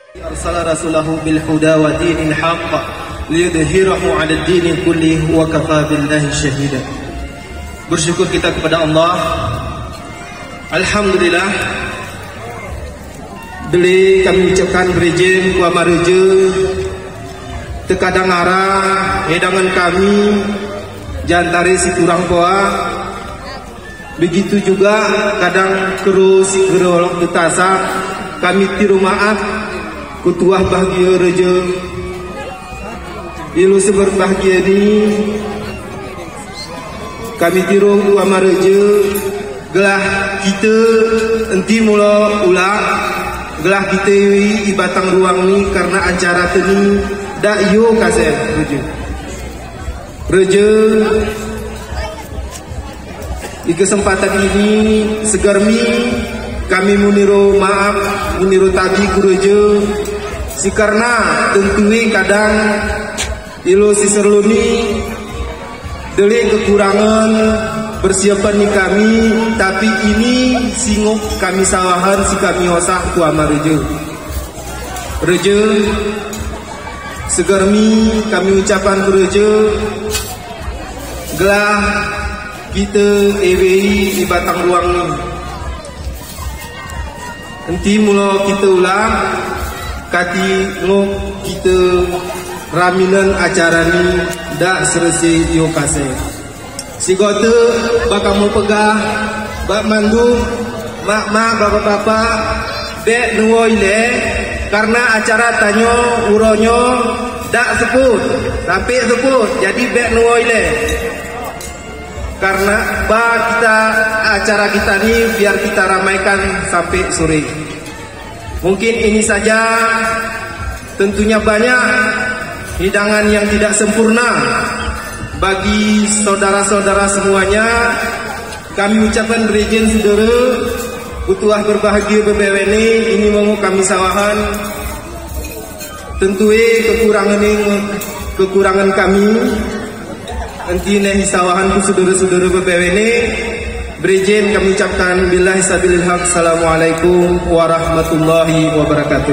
Arsala rasulahu bil huda wa dinil haqq liyudhhirahu 'ala ad-din kullihi wa kafa billahi shahida. Bersyukur kita kepada Allah. Alhamdulillah. Beli kami ucapkan berizin ku amareje tekadang arah edangan kami jantari si kurang poa. Begitu juga kadang keru si gerolok betasa kami tiru maaf kutuah bahagia reje ilu seber bahagia ni kami tiru ku amareje gelah kita enti mula ulang gelah kita di batang ruang ni karena acara teni dak yo kasih reje di kesempatan ini segarmi kami muniru maaf muniru tadi kureje si karena tentui kadang ilo si serluni delik kekurangan persiapan ni kami, tapi ini singgup kami sawahan si kami osah ku amareje. Reje segarmi kami ucapan ku reje gelah kita EWI di batang ruang ni. Nanti mula kita ulang kati ngok kita raminan acara ni dak selesai yo kasih. Si gota bakal mau pegah bak mandu mak-mak bapak-bapak dek nuoi le karena acara tanyo uronyo dak sebut tapi sebut jadi dek nuoi le karena kita acara kita ni biar kita ramaikan sampai sore. Mungkin ini saja, tentunya banyak hidangan yang tidak sempurna. Bagi saudara-saudara semuanya, kami ucapkan berizin saudara, butuah berbahagia bebewene, ini mau kami sawahan. Tentu kekurangan kami. Nanti nih sawahanku saudara-saudara bebewene. Berizin kami ucapkan billahi sabilil haq. Assalamualaikum warahmatullahi wabarakatuh.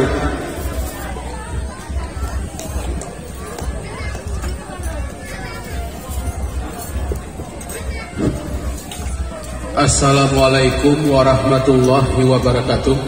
Assalamualaikum warahmatullahi wabarakatuh.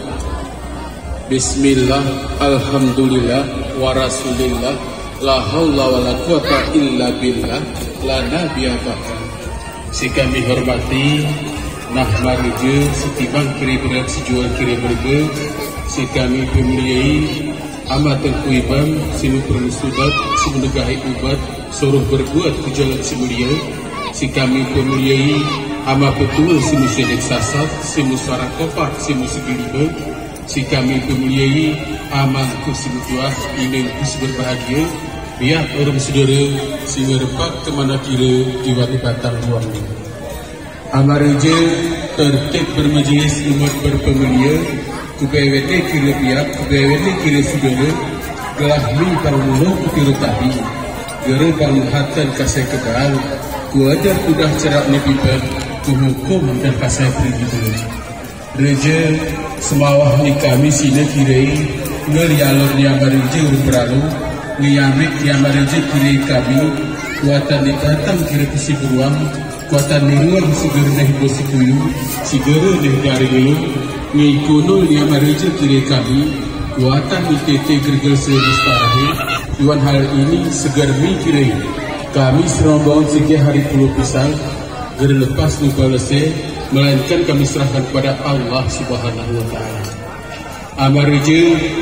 Bismillah, alhamdulillah, wa rasulillah, la haula wa la quwata illa billah, la nabiyya ba'da. Si kami hormati Nahmarije, setibang kiri berat, sejual kiri berge. Si kami pemuliai amat terkuibam, sinu perlu sudat, semenegahi ubat, suruh berbuat ke jalan semulia. Si kami pemuliai ama betul si musyrik sasat, si musara kopak, si musyrik. Si kami pemuliai ama kursi mutuah, ingin kursi berbahagia. Biar orang saudara si merepak kemana kira di waktu batang ruang ini. Amareje tertib bermajlis umat berpemulia, kubewete kira pihak, kubewete kira saudara, gelah mi parmulo kutiru tadi, gere parmuhatan kasih kebal, ku ajar kudah cerak nebiban, ku hukum dan kasih pergi. Reje semawah ni kami sini kirai, ngelialor ni amareje beralu, ngiyamik ni amareje kiri kami, kuatan dikatang kira kusi beruang, kuatan niruang segera nih bosi kuyu, segera nih dari dulu, ngikuno ni amareje kiri kami, kuatan itete gergel serius parahe, yuan hal ini segar mi kirai, kami serombongan segi hari puluh pisang, ger lepas lupa lese, melainkan kami serahkan kepada Allah Subhanahu Wa Taala. Amareje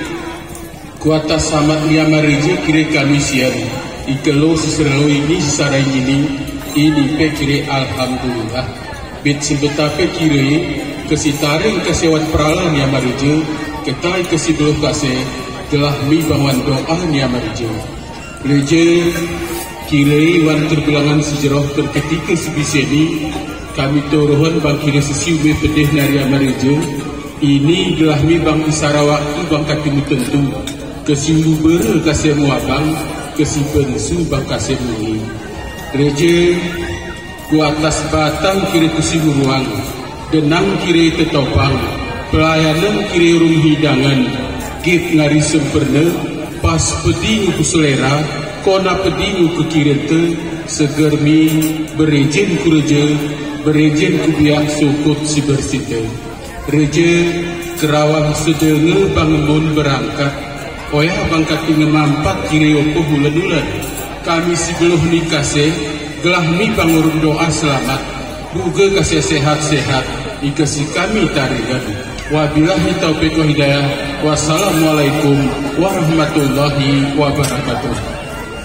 kuata samat ni amareje kira kami siap ikelo seseralo ini sesarai ini pe kira alhamdulillah bit sebetape kira kesitaring kesewat peralan ni amareje ketai kesibuluh kasih telah mi bangun doa ni amareje reje kira wan terbilangan sejarah terketika sebiseni kami turuhan bang kira sesiume pedih nari amareje ini gelah mi bang Sarawak bang katimu tentu kesimbu bere kasih muabang kesipensu bang kasih muni reje ku atas batang kiri kusibu ruang denang kiri tetopang pelayanan kiri rum hidangan git ngari sempurna pas peding ku selera kona peding ku kirente segermi berejin ku reje berejin ku biak sukut si bersite reje kerawang sedenge bangun berangkat oya bangkat ngemampat kiri opo bulan-bulan kami si beluh nikase gelah mi pangurung doa selamat buge kasih sehat-sehat ikasi kami tarigan wabillahi taufiq wa hidayah wassalamualaikum warahmatullahi wabarakatuh.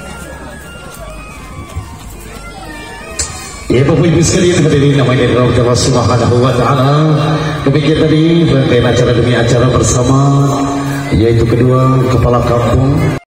Ya Bapak Ibu sekalian, hadirin namanya dari Allah Subhanahu wa taala. Demikian tadi rangkaian acara demi acara bersama yaitu kedua kepala kampung